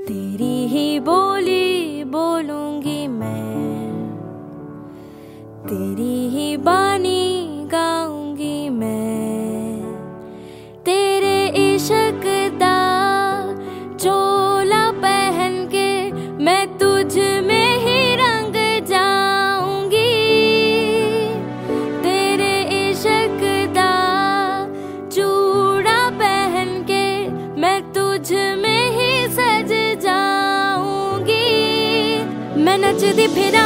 तेरी ही बोली बोलूंगी मैं, तेरी ही बानी गाऊंगी मैं। तेरे इश्क दा चोला पहन के मैं तुझ में ही रंग जाऊंगी। तेरे इश्क दा चूड़ा पहन के मैं तुझ में ही सज जाऊंगी। मैं नचदी फिरा